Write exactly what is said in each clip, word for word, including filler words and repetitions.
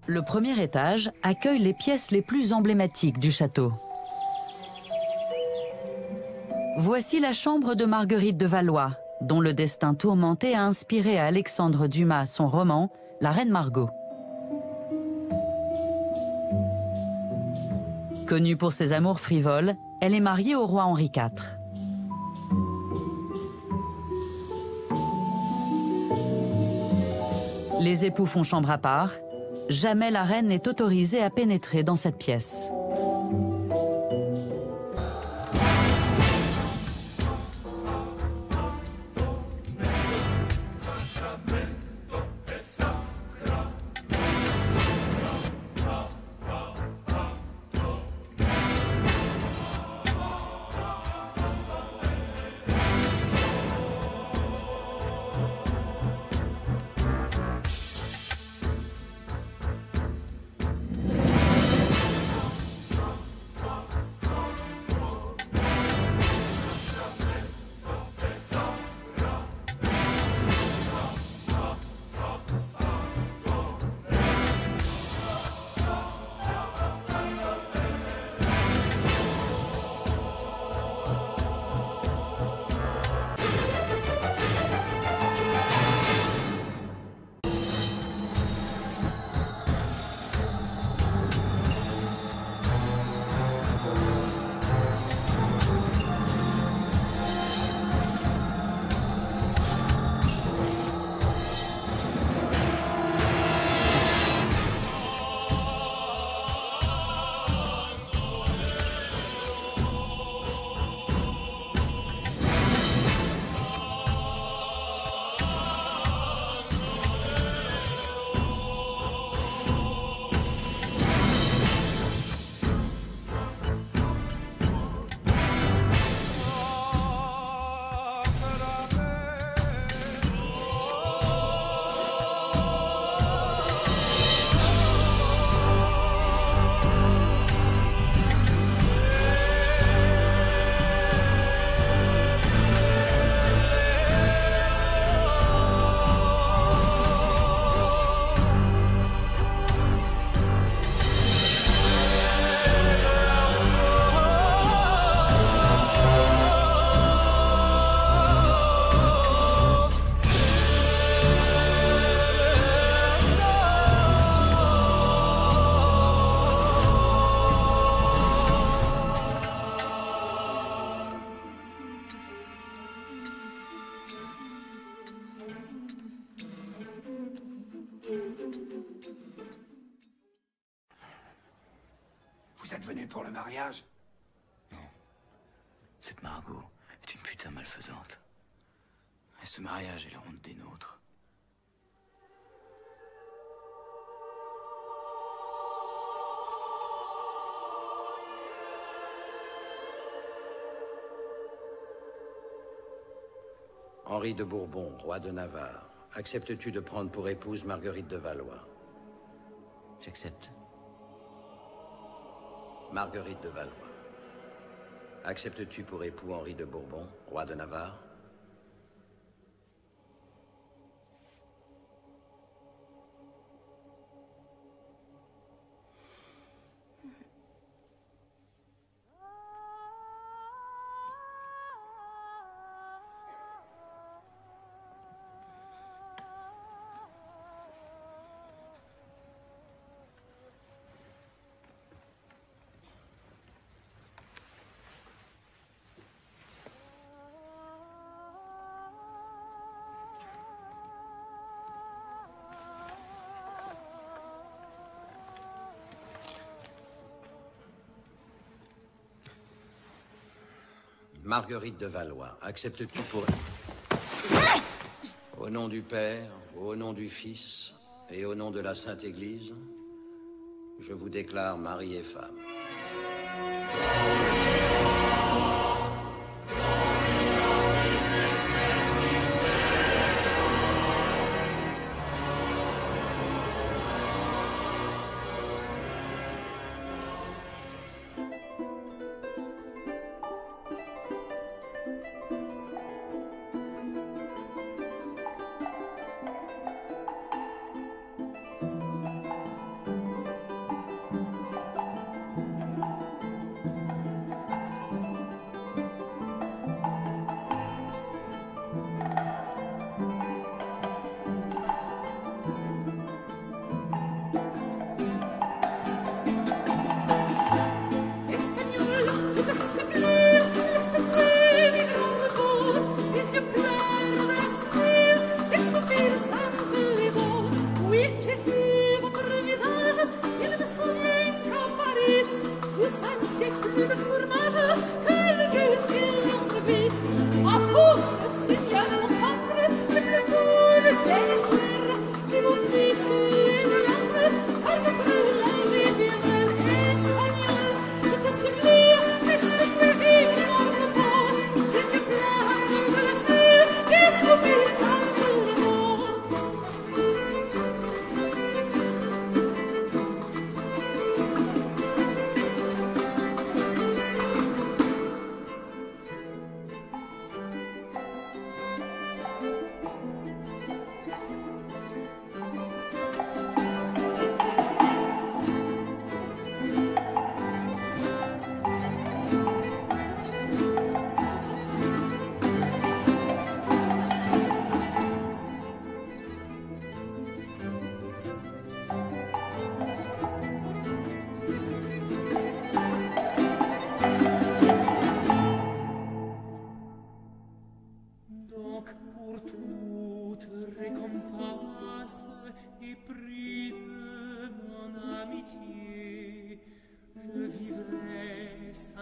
Le premier étage accueille les pièces les plus emblématiques du château. Voici la chambre de Marguerite de Valois, dont le destin tourmenté a inspiré à Alexandre Dumas son roman « La Reine Margot ». Connue pour ses amours frivoles, elle est mariée au roi Henri quatre. Les époux font chambre à part. Jamais la reine n'est autorisée à pénétrer dans cette pièce. Vous êtes venu pour le mariage? Non. Cette Margot est une putain malfaisante. Et ce mariage est la honte des nôtres. Henri de Bourbon, roi de Navarre, acceptes-tu de prendre pour épouse Marguerite de Valois? J'accepte. Marguerite de Valois. Acceptes-tu pour époux Henri de Bourbon, roi de Navarre? Marguerite de Valois, acceptes-tu pour... Au nom du Père, au nom du Fils et au nom de la Sainte Église, je vous déclare mari et femme.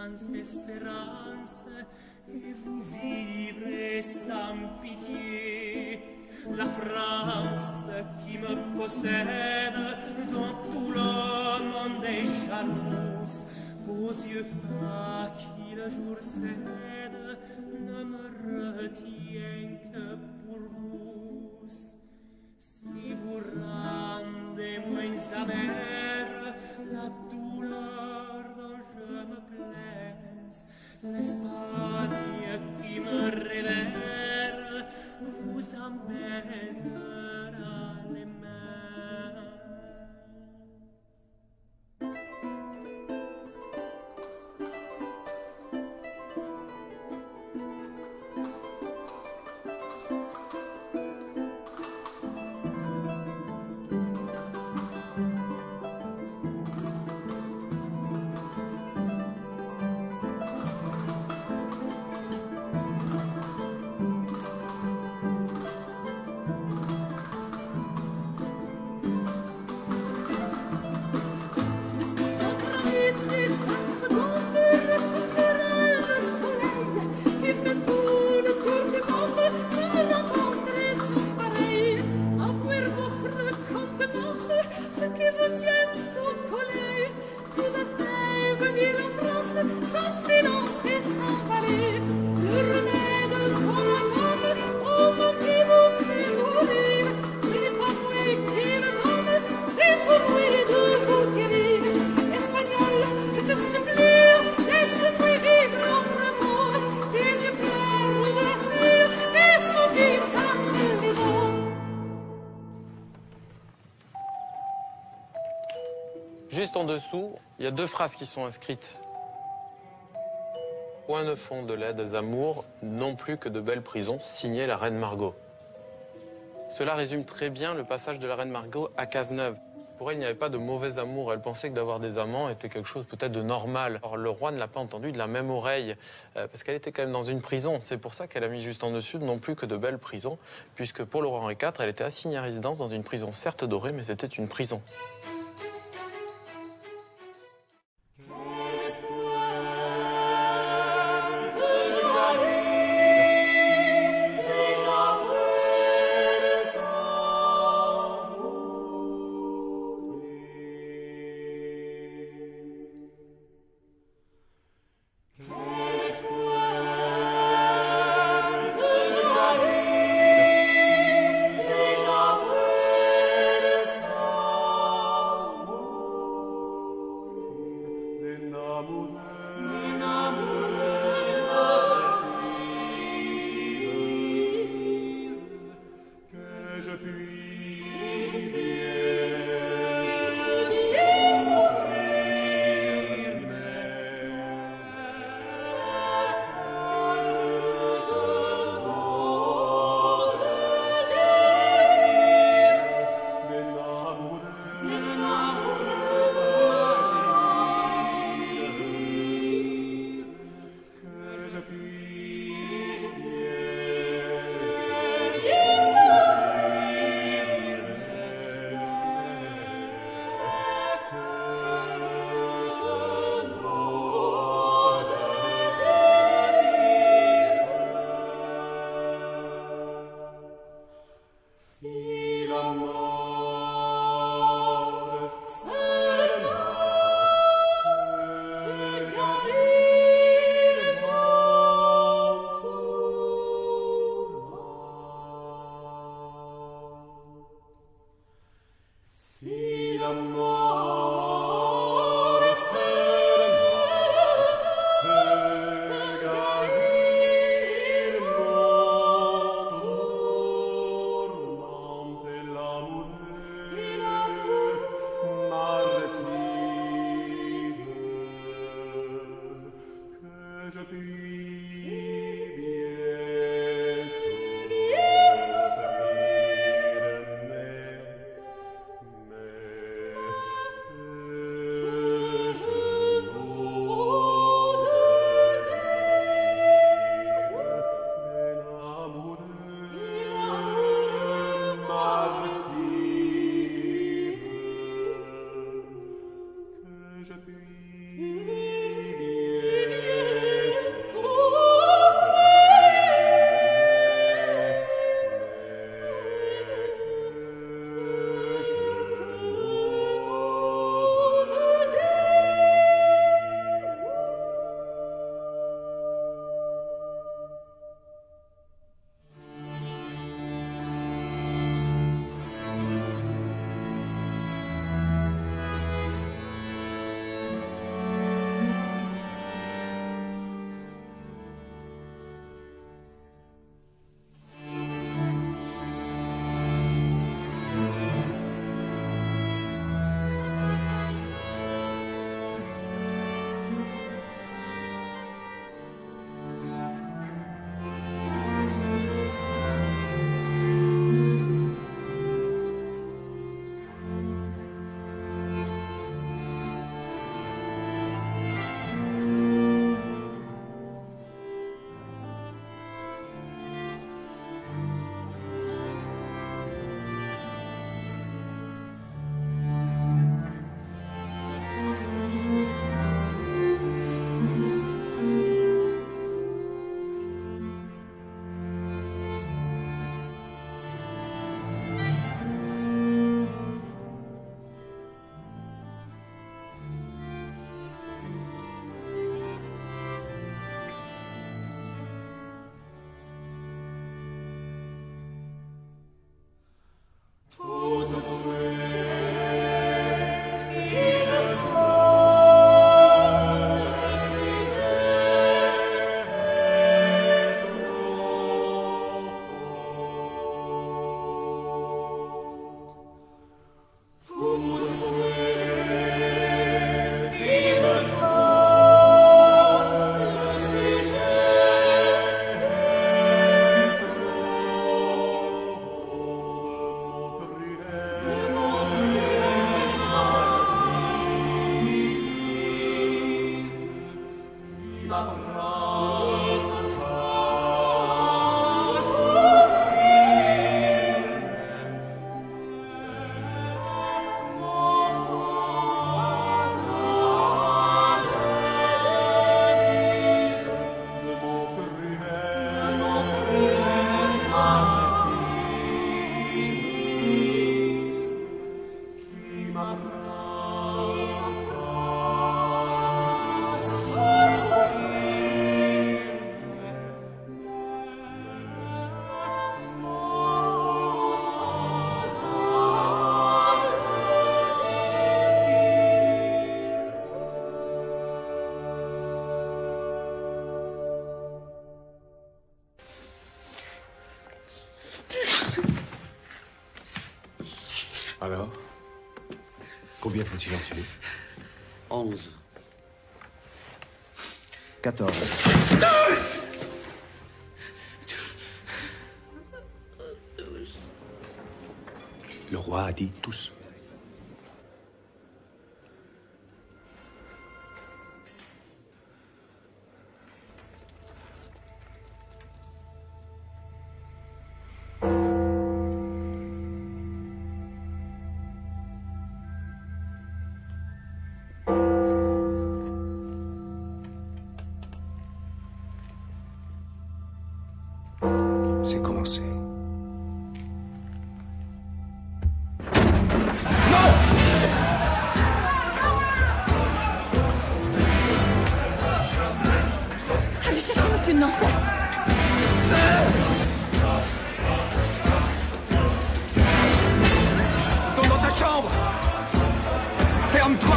sans espérance, et vous vivrez sans pitié. La France qui me possède, dont tout le monde est jalouse, aux yeux à qui le jour cède, ne me retient que pour vous. Si vous rendez moins amère la douleur dont je me plaise, l'Espagne qui me révère vous en baisera les mains. Juste en dessous, il y a deux phrases qui sont inscrites. Point ne font de laides amours, non plus que de belles prisons, signé la reine Margot. Cela résume très bien le passage de la reine Margot à Cazeneuve. Pour elle, il n'y avait pas de mauvais amour. Elle pensait que d'avoir des amants était quelque chose peut-être de normal. Or, le roi ne l'a pas entendu de la même oreille, euh, parce qu'elle était quand même dans une prison. C'est pour ça qu'elle a mis juste en dessus non plus que de belles prisons, puisque pour le roi Henri quatre, elle était assignée à résidence dans une prison certes dorée, mais c'était une prison. Combien faut-il en tuer? Onze. Quatorze. Le roi a dit tous. C'est commencé. Allez chercher Monsieur de Nancy. Retourne dans ta chambre. Ferme-toi.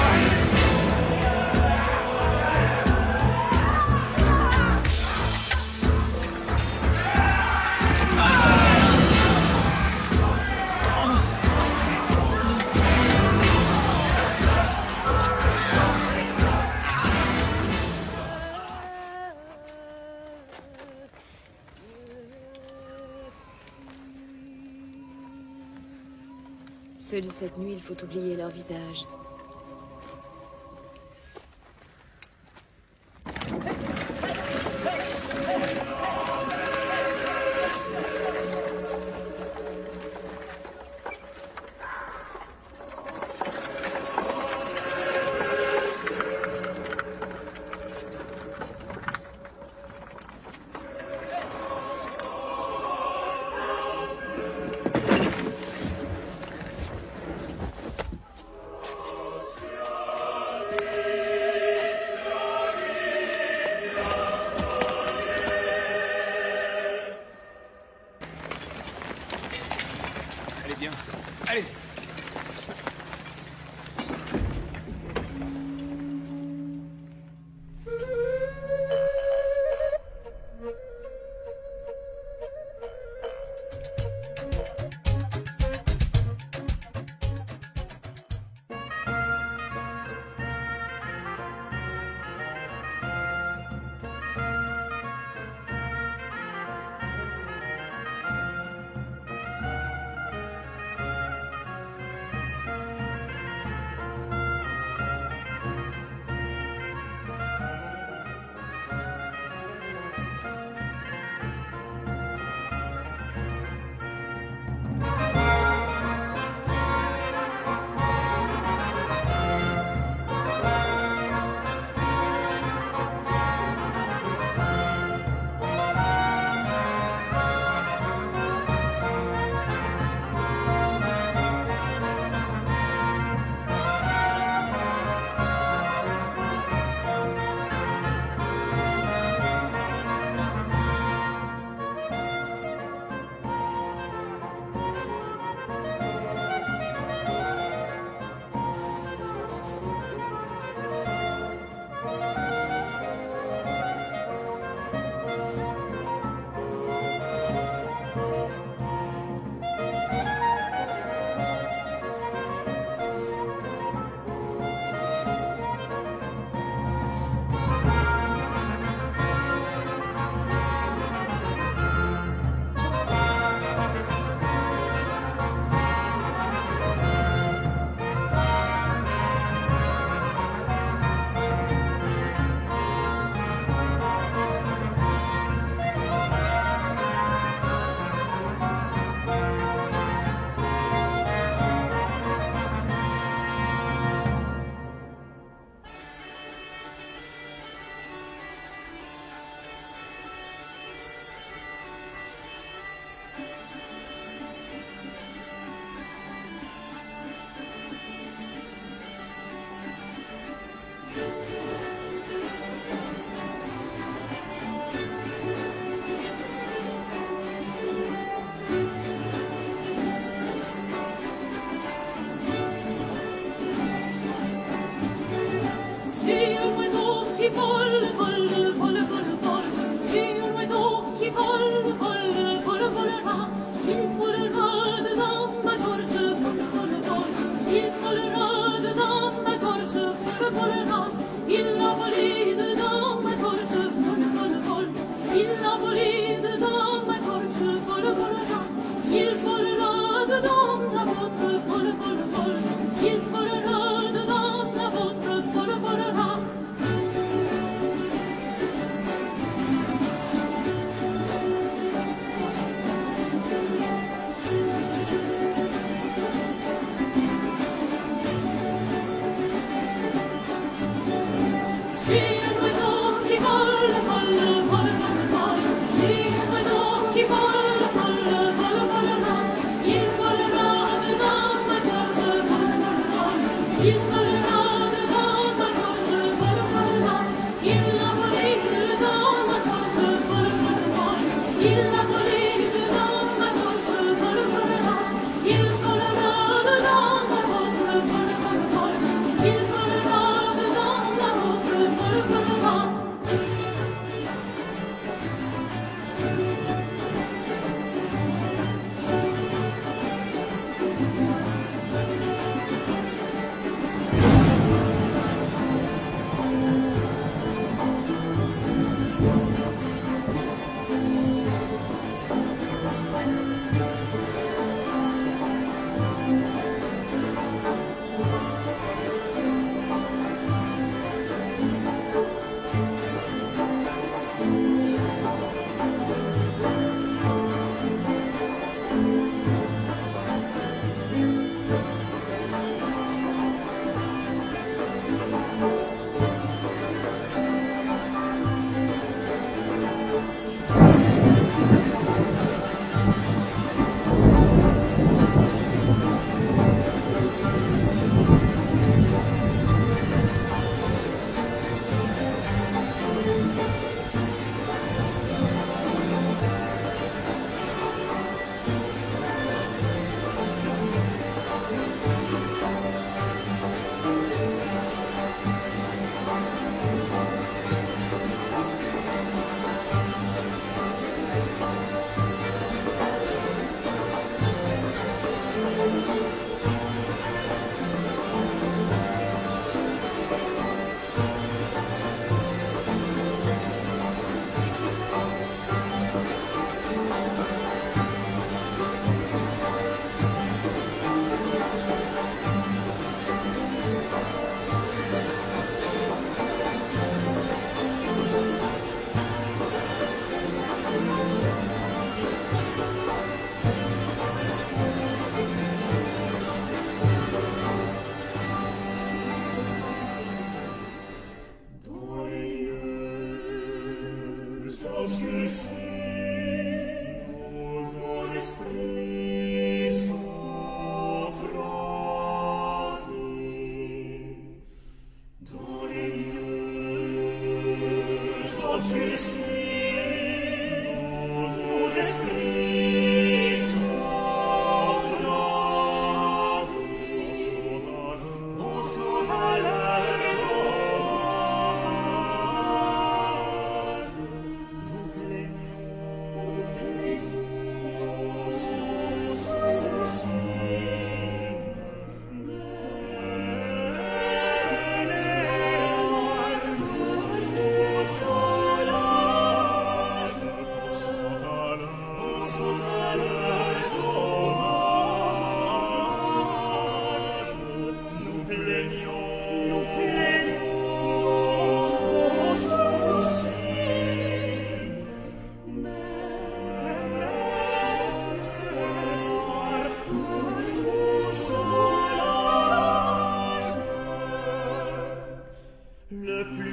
Ceux de cette nuit, il faut oublier leur visage. Bien. Allez. Il volera dedans ma gorge, vol, vol, vol. Il volera dedans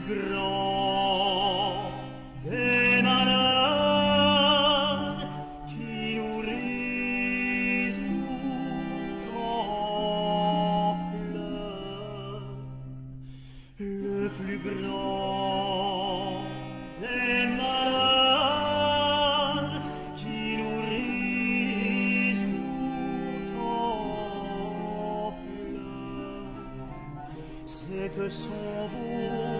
grand des malheurs qui nous résout en pleurs. Le plus grand des malheurs qui nous résout en pleurs, c'est que son beau